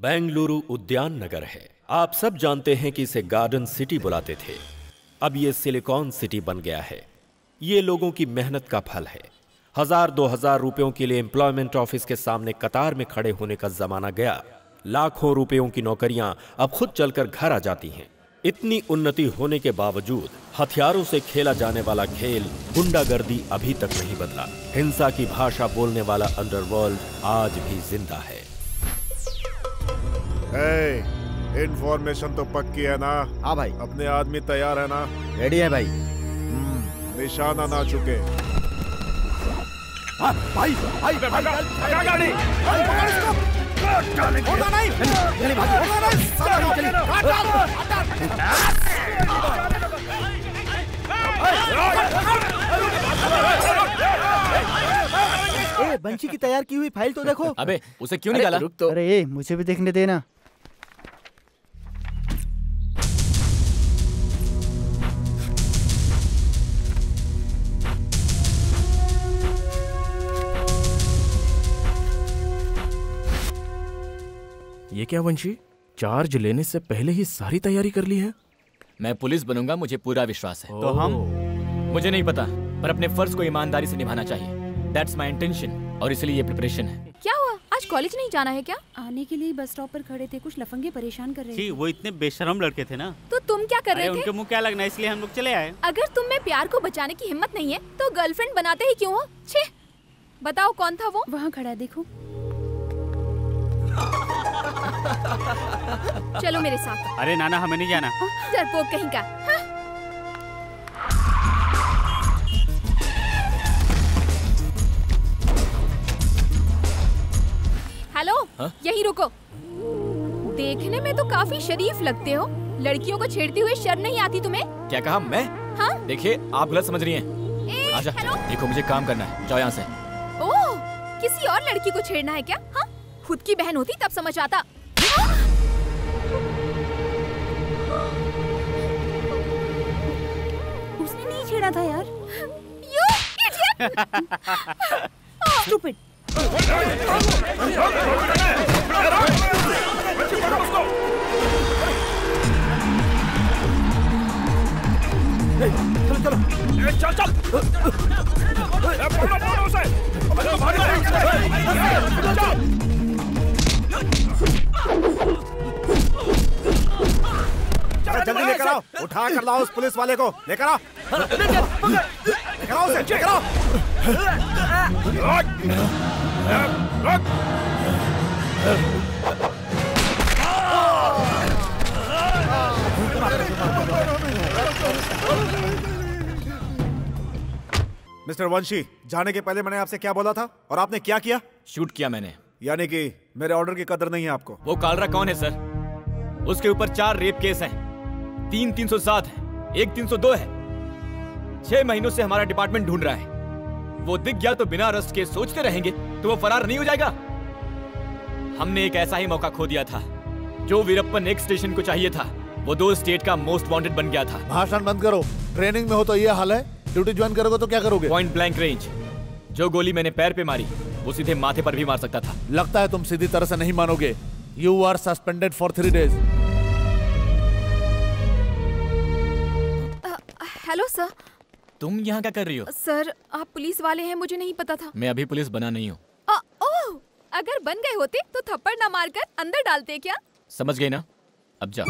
बेंगलुरु उद्यान नगर है। आप सब जानते हैं कि इसे गार्डन सिटी बुलाते थे। अब ये सिलिकॉन सिटी बन गया है। ये लोगों की मेहनत का फल है। 1000-2000 रुपयों के लिए एम्प्लॉयमेंट ऑफिस के सामने कतार में खड़े होने का जमाना गया। लाखों रुपयों की नौकरियां अब खुद चलकर घर आ जाती हैं। इतनी उन्नति होने के बावजूद हथियारों से खेला जाने वाला खेल गुंडागर्दी अभी तक नहीं बदला। हिंसा की भाषा बोलने वाला अंडरवर्ल्ड आज भी जिंदा है। इन्फॉर्मेशन तो पक्की है ना? हाँ भाई। अपने आदमी तैयार है ना? रेडी है भाई। निशाना ना चुके। भाई भाई गाड़ी बंशी की तैयार की हुई फाइल तो देखो। अबे उसे क्यों निकाला? रुक तो। अरे मुझे भी देखने देना। ये क्या वंशी, चार्ज लेने से पहले ही सारी तैयारी कर ली है? मैं पुलिस बनूंगा, मुझे पूरा विश्वास है। तो हम? मुझे नहीं पता, पर अपने फर्ज को ईमानदारी से निभाना चाहिए। That's my intention, और इसलिए ये प्रिपरेशन है। क्या हुआ, आज कॉलेज नहीं जाना है क्या? आने के लिए बस स्टॉप पर खड़े थे, कुछ लफंगे परेशान कर रहे थे। वो इतने बेशरम लड़के थे ना। तो तुम क्या कर रहे थे? उनके मुंह क्या लगना, इसलिए हम लोग चले आए। अगर तुम में प्यार को बचाने की हिम्मत नहीं है तो गर्लफ्रेंड बनाते ही क्यों हो? छे, बताओ कौन था वो? वहाँ खड़ा है, देखो। चलो मेरे साथ। अरे नाना, हमें नहीं जाना। डरपोक कहीं का। हाँ? हेलो, यहीं रुको। देखने में तो काफी शरीफ लगते हो, लड़कियों को छेड़ती हुए शर्म नहीं आती तुम्हें? क्या कहा मैं? हाँ? देखिए, आप गलत समझ रही हैं। आजा, देखो मुझे काम करना है, जाओ यहाँ से। ओह, किसी और लड़की को छेड़ना है क्या? हाँ? खुद की बहन होती तब समझ आता। उसने नहीं छेड़ा था यार। You idiot! Stupid! चल चल जल्दी लेकर आओ, उठा कर लाओ उस पुलिस वाले को, लेकर आओ, लेकर आओ उसे, लेकर आओ। मिस्टर वंशी, जाने के पहले मैंने आपसे क्या बोला था और आपने क्या किया? शूट किया मैंने। यानी कि मेरे ऑर्डर की कदर नहीं है आपको? वो कालरा कौन है सर? उसके ऊपर 4 रेप केस हैं, 3 307 है, 1 302 है। 6 महीनों से हमारा डिपार्टमेंट ढूंढ रहा है। वो दिख गया तो बिना अरेस्ट के सोचते रहेंगे तो वो फरार नहीं हो जाएगा? हमने एक ऐसा ही मौका खो दिया था। जो वीरप्पन एक स्टेशन को चाहिए था, वो 2 स्टेट का मोस्ट वांटेड बन गया था। भाषण बंद करो। ट्रेनिंग में हो तो ये हाल है, ड्यूटी ज्वाइन करोगे तो क्या करोगे? Point blank range. जो गोली मैंने पैर पे मारी वो सीधे माथे पर भी मार सकता था। लगता है तुम सीधी तरह से नहीं मानोगे। You are suspended for 3 days। Hello sir. तुम यहाँ क्या कर रही हो? सर, आप पुलिस वाले हैं, मुझे नहीं पता था। मैं अभी पुलिस बना नहीं हूँ। ओह, अगर बन गए होते तो थप्पड़ ना मारकर अंदर डालते क्या? समझ गई ना? अब जा।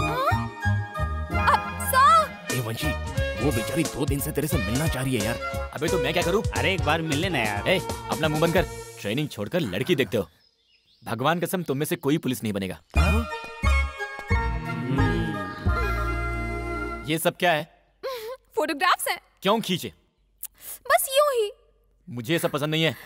सर! ए वंशी, वो बेचारी 2 दिन से तेरे से मिलना चाह रही है यार। अबे तो मैं क्या करूँ? अरे एक बार मिल लेना यार। ए, अपना मुंह बंद कर। ट्रेनिंग छोड़कर लड़की देखते हो। भगवान कसम तुम में से कोई पुलिस नहीं बनेगा। ये सब क्या है? फोटोग्राफ्स हैं। क्यों खींचे? बस यूं ही। मुझे ये सब पसंद नहीं है।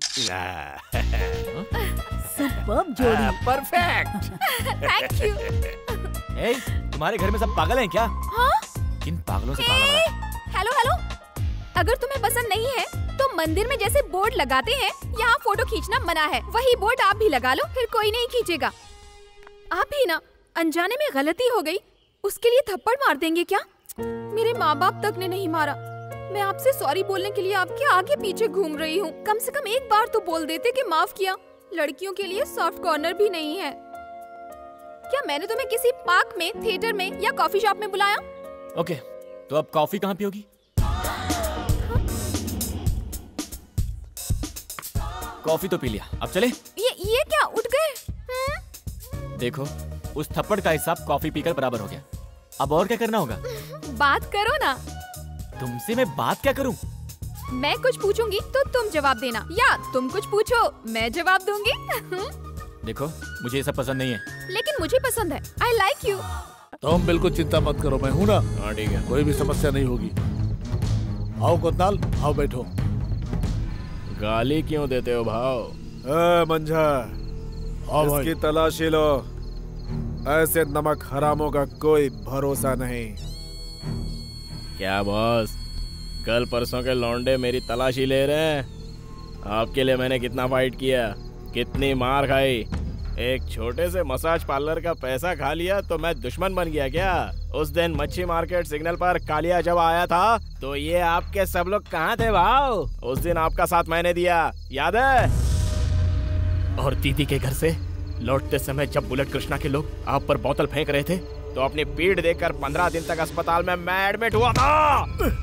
सुपर्ब जोड़ी। परफेक्ट। Thank you. ए, तुम्हारे घर में सब पागल हैं क्या? हाँ? किन पागलों से पाला बड़ा? हेलो हेलो, अगर तुम्हें पसंद नहीं है तो मंदिर में जैसे बोर्ड लगाते हैं, यहाँ फोटो खींचना मना है, वही बोर्ड आप भी लगा लो, फिर कोई नहीं खींचेगा। आप भी ना, अनजाने में गलती हो गई, उसके लिए थप्पड़ मार देंगे क्या? मेरे माँ बाप तक ने नहीं मारा। मैं आपसे सॉरी बोलने के लिए आपके आगे पीछे घूम रही हूँ। कम से कम एक बार तो बोल देते कि माफ किया। लड़कियों के लिए सॉफ्ट कॉर्नर भी नहीं है। क्या मैंने तुम्हें किसी पार्क में, थिएटर में या कॉफी शॉप में बुलाया? ओके, तो अब कॉफी कहाँ पे होगी? कॉफी तो पी लिया, अब चले? ये क्या, उठ गए? देखो, उस थप्पड़ का हिसाब कॉफी पीकर बराबर हो गया। अब और क्या करना होगा? बात करो ना। तुमसे मैं बात क्या करूं? मैं कुछ पूछूंगी तो तुम जवाब देना, या तुम कुछ पूछो मैं जवाब दूंगी। देखो, मुझे ये सब पसंद नहीं है। लेकिन मुझे पसंद है। I like you। तुम बिल्कुल चिंता मत करो, मैं हूँ ना। हाँ ठीक है। कोई भी समस्या नहीं होगी। आओ कोतनाल, आओ बैठो। गाली क्यों देते हो भाव? मंझा, इसकी तलाशी लो। ऐसे नमक हरामों का कोई भरोसा नहीं। क्या बॉस, कल परसों के लौंडे मेरी तलाशी ले रहे हैं? आपके लिए मैंने कितना फाइट किया, कितनी मार खाई। एक छोटे से मसाज पार्लर का पैसा खा लिया तो मैं दुश्मन बन गया क्या? उस दिन मच्छी मार्केट सिग्नल पर कालिया जब आया था तो ये आपके सब लोग कहाँ थे भाव? उस दिन आपका साथ मैंने दिया, याद है? और दीदी के घर से लौटते समय जब बुलेट कृष्णा के लोग आप पर बोतल फेंक रहे थे तो अपनी पीठ देकर 15 दिन तक अस्पताल में मैं एडमिट हुआ था।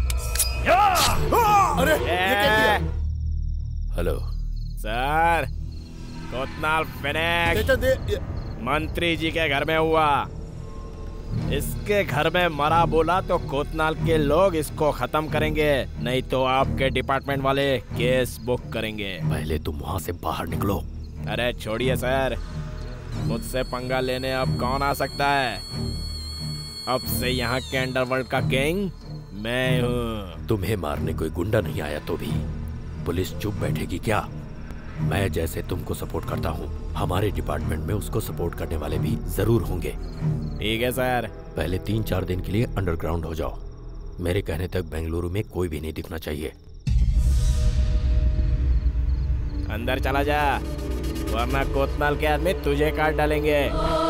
अरे ये क्या किया? हेलो सर, कोतनाल फिनिश मंत्री जी के घर में हुआ। इसके घर में मरा बोला तो कोतनाल के लोग इसको खत्म करेंगे, नहीं तो आपके डिपार्टमेंट वाले केस बुक करेंगे। पहले तुम वहां से बाहर निकलो। अरे छोड़िए सर, मुझसे पंगा लेने अब कौन आ सकता है? अब से यहाँ के अंडरवर्ल्ड का किंग मैं हूँ। तुम्हें मारने कोई गुंडा नहीं आया तो भी पुलिस चुप बैठेगी क्या? मैं जैसे तुमको सपोर्ट करता हूँ, हमारे डिपार्टमेंट में उसको सपोर्ट करने वाले भी जरूर होंगे। ठीक है सर। पहले 3-4 दिन के लिए अंडरग्राउंड हो जाओ। मेरे कहने तक बेंगलुरु में कोई भी नहीं दिखना चाहिए। अंदर चला जा, वरना कोतनाल के आदमी तुझे काट डालेंगे।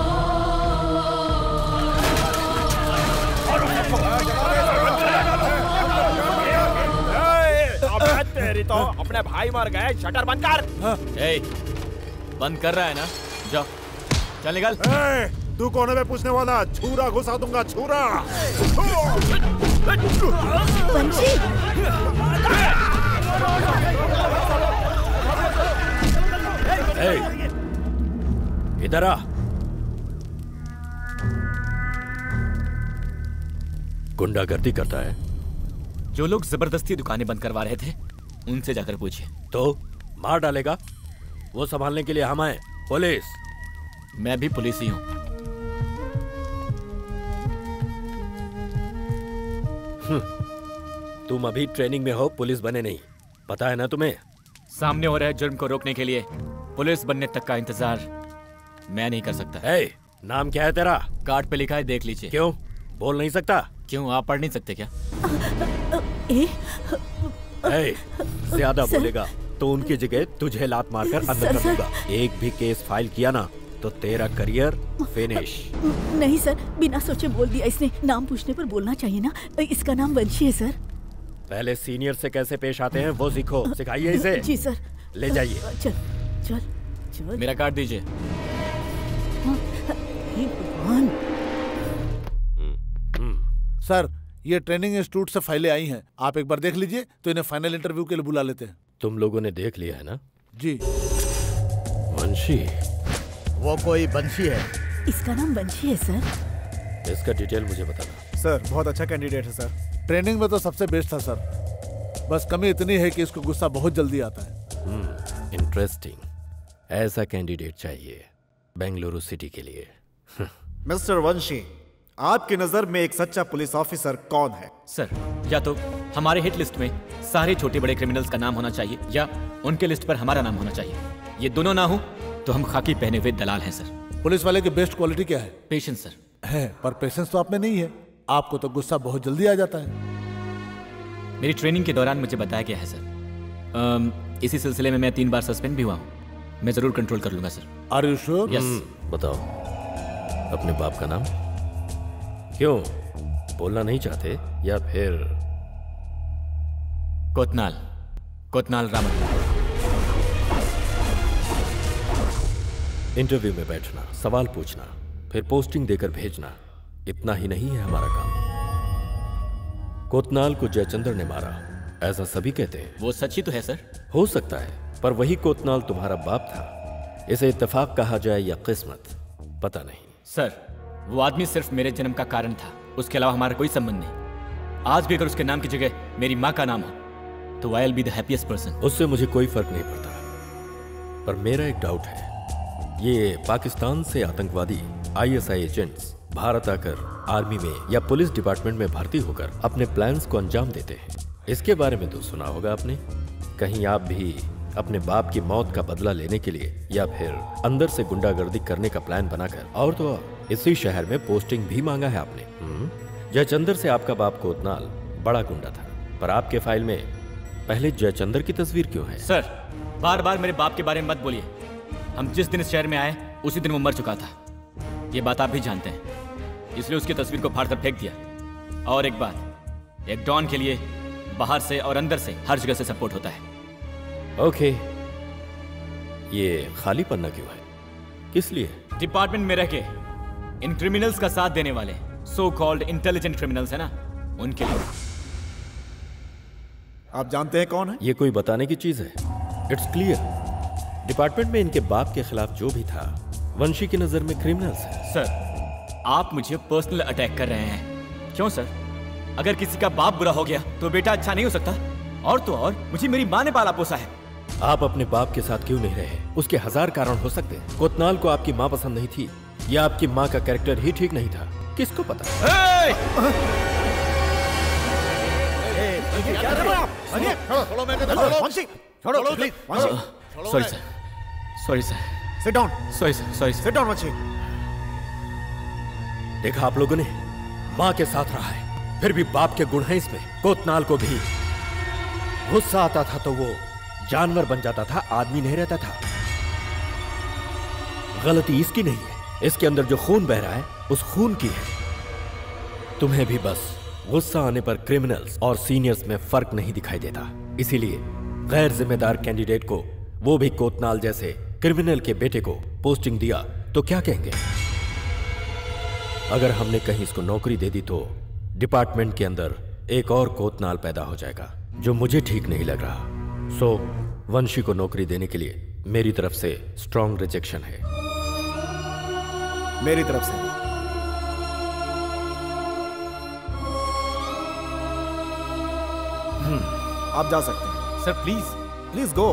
तेरी तो अपने भाई मर गए, शटर बंद कर। बंद कर रहा है ना? जाओ, चल निकल। तू कोने में पूछने वाला? छुरा घुसा दूंगा, छुरा। बंशी, इधर आ। गुंडागर्दी करता है? जो लोग जबरदस्ती दुकानें बंद करवा रहे थे उनसे जाकर पूछिए। तो मार डालेगा? वो संभालने के लिए हम आए, पुलिस। मैं भी पुलिस ही हूँ। तुम अभी ट्रेनिंग में हो, पुलिस बने नहीं, पता है ना तुम्हें? सामने हो रहे जुर्म को रोकने के लिए पुलिस बनने तक का इंतजार मैं नहीं कर सकता। नाम क्या है तेरा? कार्ड पे लिखा है, देख लीजिए। क्यों बोल नहीं सकता? क्यों, आप पढ़ नहीं सकते क्या? ज्यादा बोलेगा तो उनकी जगह तुझे लात मारकर अंदर कर दूंगा। एक भी केस फाइल किया ना तो तेरा करियर फिनिश। नहीं सर, बिना सोचे बोल दिया इसने। नाम पूछने पर बोलना चाहिए ना। इसका नाम वंशी है सर। पहले सीनियर से कैसे पेश आते हैं वो सीखो, सिखाइए इसे। जी सर। ले जाइए। चल चल चल। मेरा कार्ड दीजिए। भगवान। सर, ये ट्रेनिंग इंस्टीट्यूट से फाइलें आई हैं, आप एक बार देख लीजिए तो इन्हें फाइनल इंटरव्यू के लिए बुला लेते हैं। तुम लोगों ने देख लिया है ना? जी। वंशी? वो कोई बंशी है। इसका नाम वंशी है सर। इसका डिटेल मुझे बताना। सर, बहुत अच्छा कैंडिडेट है सर। ट्रेनिंग में तो सबसे बेस्ट था सर, बस कमी इतनी है कि इसको गुस्सा बहुत जल्दी आता है। इंटरेस्टिंग। ऐसा कैंडिडेट चाहिए बेंगलुरु सिटी के लिए। मिस्टर वंशी, आपकी नजर में एक सच्चा पुलिस ऑफिसर कौन है? सर, या तो हमारे हिट लिस्ट में सारे छोटे बड़े क्रिमिनल्स का नाम होना चाहिए या उनके लिस्ट पर हमारा नाम होना चाहिए। ये दोनों ना हो तो हम खाकी पहने हुए दलाल हैं सर। पुलिस वाले की बेस्ट क्वालिटी क्या है? Patience sir. है, पर पेशेंस तो आप में नहीं है। आपको तो गुस्सा बहुत जल्दी आ जाता है। मेरी ट्रेनिंग के दौरान मुझे बताया गया है सर। इसी सिलसिले में मैं 3 बार सस्पेंड भी हुआ हूँ। मैं जरूर कंट्रोल कर लूंगा sir. Are you sure? Yes. बताओ अपने बाप का नाम। क्यों बोलना नहीं चाहते या फिर? कोतनाल रामन। इंटरव्यू में बैठना, सवाल पूछना, फिर पोस्टिंग देकर भेजना, इतना ही नहीं है हमारा काम। कोतनाल को जयचंद्र ने मारा, ऐसा सभी कहते हैं। वो सच ही तो है सर। हो सकता है, पर वही कोतनाल तुम्हारा बाप था। इसे इत्तेफाक कहा जाए या किस्मत, पता नहीं। सर, वो आदमी सिर्फ मेरे जन्म का कारण था, उसके अलावा हमारा कोई संबंध नहीं। आज भी अगर उसके नाम की जगह मेरी माँ का नाम हो तो I will be the happiest person. उससे मुझे कोई फर्क नहीं पड़ता, पर मेरा एक डाउट है। ये पाकिस्तान से आतंकवादी ISI एजेंट्स भारत आकर आर्मी में या पुलिस डिपार्टमेंट में भर्ती होकर अपने प्लान्स को अंजाम देते हैं। इसके बारे में तो सुना होगा आपने। कहीं आप भी अपने बाप की मौत का बदला लेने के लिए या फिर अंदर से गुंडागर्दी करने का प्लान बनाकर, और तो और इसी शहर में पोस्टिंग भी मांगा है आपने। जयचंद्र से आपका बाप कोतनाल बड़ा गुंडा था, पर आपके फाइल में पहले जयचंद्र की तस्वीर क्यों है? सर, बार बार मेरे बाप के बारे में मत बोलिए। हम जिस दिन इस शहर में आए उसी दिन वो मर चुका था, ये बात आप भी जानते हैं। इसलिए उसकी तस्वीर को फाड़ कर फेंक दिया। और एक बात, एक डॉन के लिए बाहर से और अंदर से हर जगह से सपोर्ट होता है। ओके, ये खाली पन्ना क्यों है? किस लिए? डिपार्टमेंट में रह के इन क्रिमिनल्स का साथ देने वाले सो कॉल्ड इंटेलिजेंट क्रिमिनल्स है ना, उनके लिए। आप जानते हैं कौन है? ये कोई बताने की चीज है? इट्स क्लियर, डिपार्टमेंट में इनके बाप के खिलाफ जो भी था, वंशी की नजर में क्रिमिनल्स है। सर, आप मुझे पर्सनल अटैक कर रहे हैं। क्यों सर? अगर किसी का बाप बुरा हो गया तो बेटा अच्छा नहीं हो सकता? और तो और मुझे मेरी माँ ने पाला पोसा है। आप अपने बाप के साथ क्यों नहीं रहे? उसके हजार कारण हो सकते हैं। कोतनाल को आपकी माँ पसंद नहीं थी या आपकी माँ का कैरेक्टर ही ठीक नहीं था, किसको पता? Sorry sir, sorry sir, sit down, sorry sir, sorry sir. Sit down बच्चे। देखा आप लोगों ने, माँ के साथ रहा है, फिर भी बाप के गुण हैं इसमें। कोतनाल को भी गुस्सा आता था तो वो जानवर बन जाता था, आदमी नहीं रहता था। गलती इसकी नहीं है, इसके अंदर जो खून बह रहा है उस खून की है। तुम्हें भी बस गुस्सा आने पर क्रिमिनल्स और सीनियर्स में फर्क नहीं दिखाई देता, इसीलिए गैर जिम्मेदार कैंडिडेट को, वो भी कोतनाल जैसे क्रिमिनल के बेटे को पोस्टिंग दिया तो क्या कहेंगे? अगर हमने कहीं इसको नौकरी दे दी तो डिपार्टमेंट के अंदर एक और कोतनाल पैदा हो जाएगा, जो मुझे ठीक नहीं लग रहा। सो वंशी को नौकरी देने के लिए मेरी तरफ से स्ट्रॉन्ग रिजेक्शन है। मेरी तरफ से आप जा सकते हैं। Sir please, please go.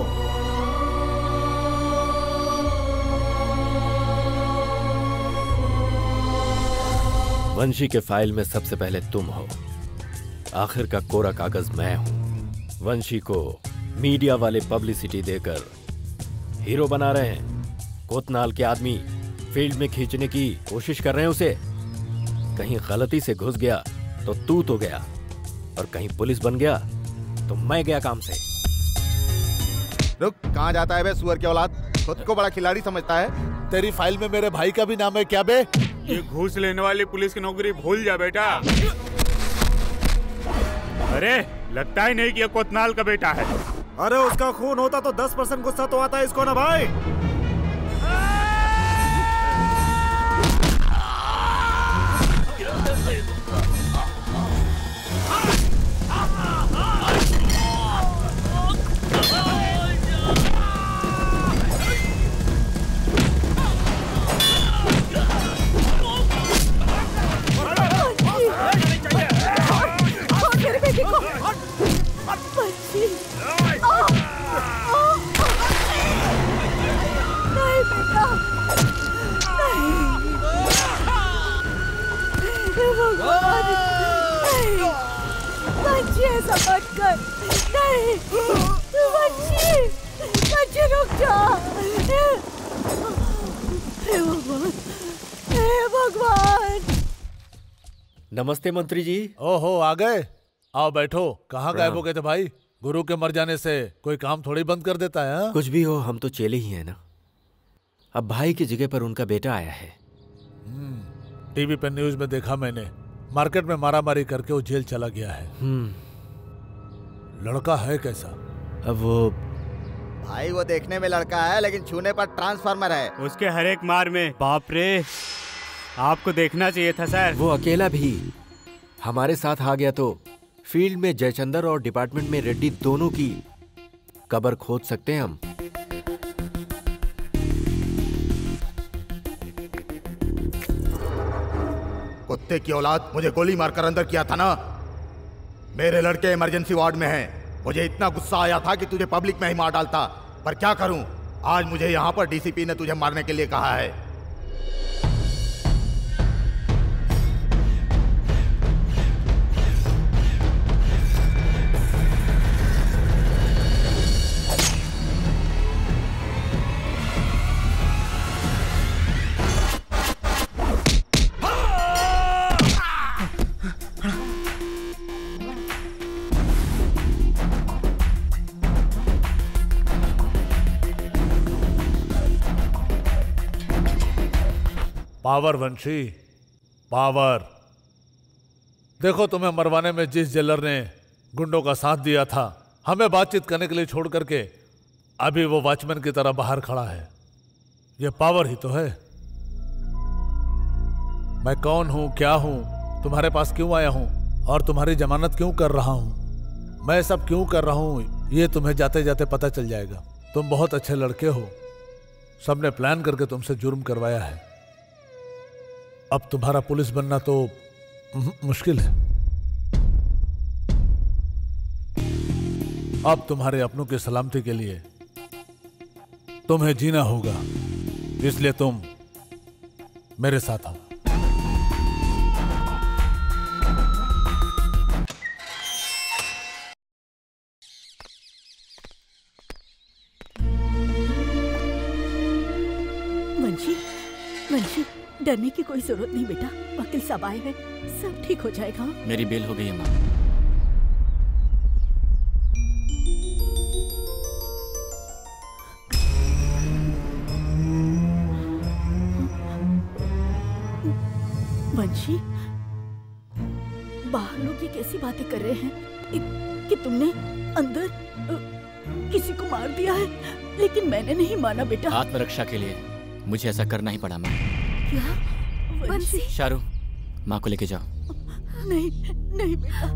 Vamshi के फाइल में सबसे पहले तुम हो, आखिर का कोरा कागज मैं हूं। वंशी को मीडिया वाले पब्लिसिटी देकर हीरो बना रहे हैं। कोतनाल के आदमी फील्ड में खींचने की कोशिश कर रहे हैं उसे। कहीं गलती से घुस गया तो तू तो गया, और कहीं पुलिस बन गया तो मैं गया काम से। रुक, कहाँ जाता है बे सुअर की औलाद? खुद को बड़ा खिलाड़ी समझता है। तेरी फाइल में मेरे भाई का भी नाम है क्या बे? ये घूस लेने वाली पुलिस की नौकरी भूल जा बेटा। अरे लगता ही नहीं कि ये कोतनाल का बेटा है। अरे उसका खून होता तो 10% गुस्सा तो आता है इसको ना भाई। ऐसा मत कर, नहीं, बच्ची रुक जा। हे भगवान, हे भगवान। नमस्ते मंत्री जी। ओहो, आ गए? आओ बैठो। कहाँ गायब हो गए थे भाई? गुरु के मर जाने से कोई काम थोड़ी बंद कर देता है? कुछ भी हो, हम तो चेले ही हैं ना। अब भाई की जगह पर उनका बेटा आया है। टीवी पे न्यूज में देखा मैंने, मार्केट में मारामारी करके वो जेल चला गया है। लड़का है कैसा? अब वो भाई वो देखने में लड़का है, लेकिन छूने पर ट्रांसफार्मर है। उसके हर एक मार में बाप रे आपको देखना चाहिए था सर। वो अकेला भी हमारे साथ आ गया तो फील्ड में जयचंदर और डिपार्टमेंट में रेड्डी दोनों की कब्र खोद सकते हैं हम। कुत्ते की औलाद, मुझे गोली मारकर अंदर किया था ना। मेरे लड़के इमरजेंसी वार्ड में हैं। मुझे इतना गुस्सा आया था कि तुझे पब्लिक में ही मार डालता, पर क्या करूं, आज मुझे यहां पर डीसीपी ने तुझे मारने के लिए कहा है। Power Vamshi, power. देखो, तुम्हें मरवाने में जिस जेलर ने गुंडों का साथ दिया था, हमें बातचीत करने के लिए छोड़ करके अभी वो वॉचमैन की तरह बाहर खड़ा है। ये पावर ही तो है। मैं कौन हूं, क्या हूं, तुम्हारे पास क्यों आया हूं और तुम्हारी जमानत क्यों कर रहा हूं, मैं सब क्यों कर रहा हूं, ये तुम्हें जाते जाते पता चल जाएगा। तुम बहुत अच्छे लड़के हो, सबने प्लान करके तुमसे जुर्म करवाया है। अब तुम्हारा पुलिस बनना तो मुश्किल है। अब तुम्हारे अपनों की सलामती के लिए तुम्हें जीना होगा, इसलिए तुम मेरे साथ आओ। वंशी, वंशी, डरने की कोई जरूरत नहीं बेटा। वकील साहब आए हैं, सब ठीक हो जाएगा। मेरी बेल हो गई है माँ। वंशी, बाहर लोग ये कैसी बातें कर रहे हैं कि तुमने अंदर किसी को मार दिया है, लेकिन मैंने नहीं माना बेटा। आत्मरक्षा के लिए मुझे ऐसा करना ही पड़ा माँ। क्या वंशी? शारू, माँ को लेके जाओ। नहीं नहीं बेटा,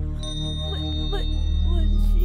वंशी।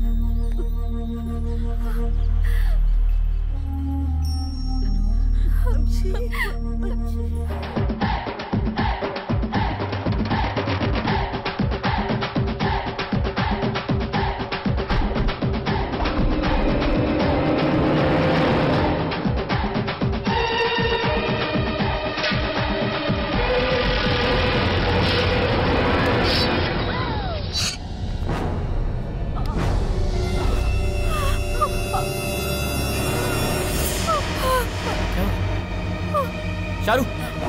शारू,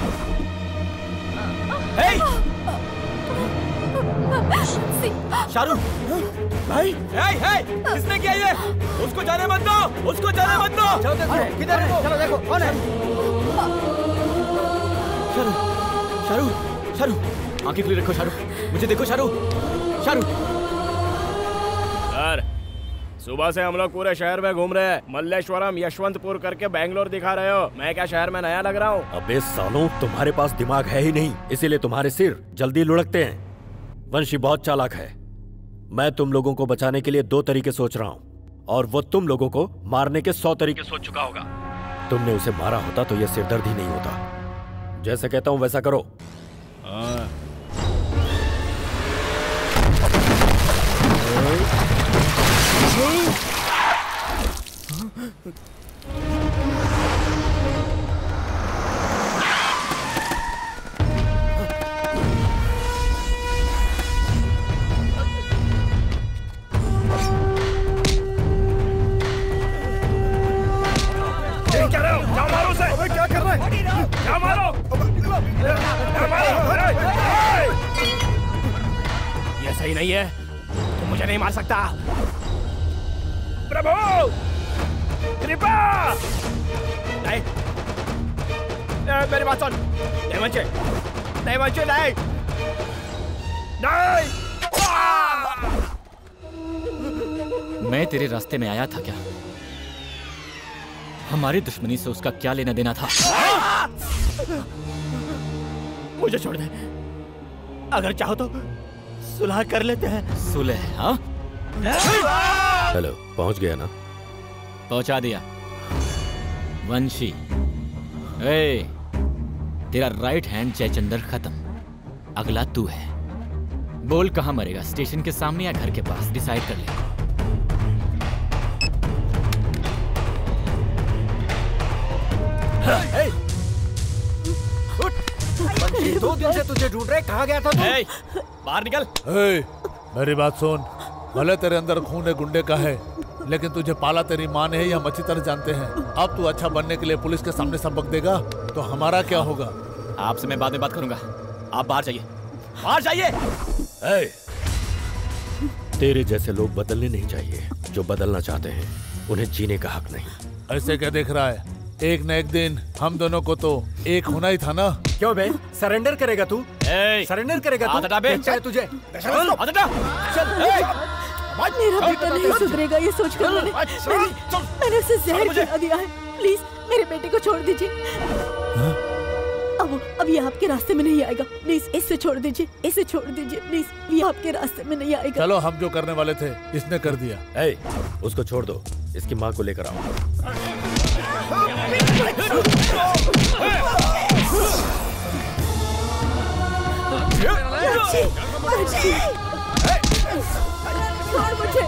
शारू भाई, किसने किया ये? उसको जाने मत दो, उसको जाने मत दो। चलो देखो, किधर है? चलो देखो कौन है? शारू, शारू, शारू, आंखें खुली रखो शारू, मुझे देखो शारू, शारू। सर, सुबह से हम लोग पूरे शहर में घूम रहे हैं, मल्लेश्वरम, यशवंतपुर करके बैंगलोर दिखा रहे हो। मैं क्या शहर में नया लग रहा हूँ? अबे सालों, तुम्हारे पास दिमाग है ही नहीं, इसीलिए तुम्हारे सिर जल्दी लुढ़कते हैं। वंशी बहुत चालाक है। मैं तुम लोगों को बचाने के लिए 2 तरीके सोच रहा हूँ, और वो तुम लोगों को मारने के 100 तरीके सोच चुका होगा। तुमने उसे मारा होता तो यह सिरदर्द ही नहीं होता। जैसे कहता हूँ वैसा करो। क्या रहे हो? जाओ मारो उसे। अबे क्या कर रहा है? जाओ मारो। ये सही नहीं है, तुम मुझे नहीं मार सकता। प्रभु, कृपा। नहीं, मेरी बात सुन। नहीं बच्चे, नहीं बच्चे, नहीं, नहीं। मैं तेरे रास्ते में आया था क्या? हमारी दुश्मनी से उसका क्या लेना देना था? मुझे छोड़ दे। अगर चाहो तो सुलह कर लेते हैं। सुलह? हाँ, हेलो, पहुंच गया ना? पहुंचा दिया। वंशी, ए, तेरा राइट हैंड जयचंद्र खत्म, अगला तू है। बोल कहाँ मरेगा, स्टेशन के सामने या घर के पास, डिसाइड कर ले। 2 दिन से तुझे ढूंढ रहे, कहाँ गया था तू? बाहर निकल। मेरी बात सुन, भले तेरे अंदर खून है गुंडे का है, लेकिन तुझे पाला तेरी माँ ने है, हम अच्छी तरह जानते हैं। अब तू अच्छा बनने के लिए पुलिस के सामने सबक देगा तो हमारा क्या होगा? आपसे मैं बाद में बात करूंगा, आप बाहर जाइए, बाहर जाइए। तेरे जैसे लोग बदलने नहीं चाहिए, जो बदलना चाहते हैं उन्हें जीने का हक नहीं। ऐसे क्या देख रहा है? एक न एक दिन हम दोनों को तो एक होना ही था ना। क्यों बे, सरेंडर करेगा तू? सरेंडर करेगा तू? हटा बे। चाहे तुझे हटा। मेरा बेटा नहीं सुधरेगा, ये सोचकर मैंने उसे जहर खिला दिया है। प्लीज मेरे बेटे को छोड़ दीजिए। अब ये आपके रास्ते में नहीं आएगा। प्लीज इसे छोड़ दीजिए, इसे छोड़ दीजिए प्लीज, ये आपके रास्ते में नहीं आएगा। चलो, हम जो करने वाले थे इसने कर दिया। उसको छोड़ दो, इसकी माँ को लेकर आओ। छोड़ मुझे।